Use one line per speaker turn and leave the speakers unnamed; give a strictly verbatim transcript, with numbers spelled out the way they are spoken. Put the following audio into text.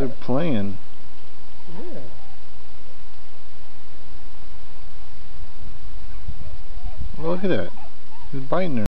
they're playing.
Yeah.
Well, look at that. He's biting her.